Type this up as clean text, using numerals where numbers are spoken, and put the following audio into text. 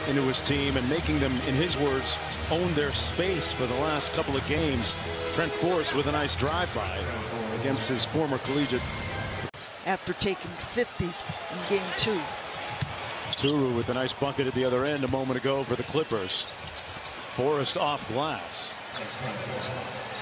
into his team and making them, in his words, own their space for the last couple of games. Trent Forrest with a nice drive-by against his former collegiate. After taking 50 in game 2. Turu with a nice bucket at the other end a moment ago for the Clippers. Forrest off glass.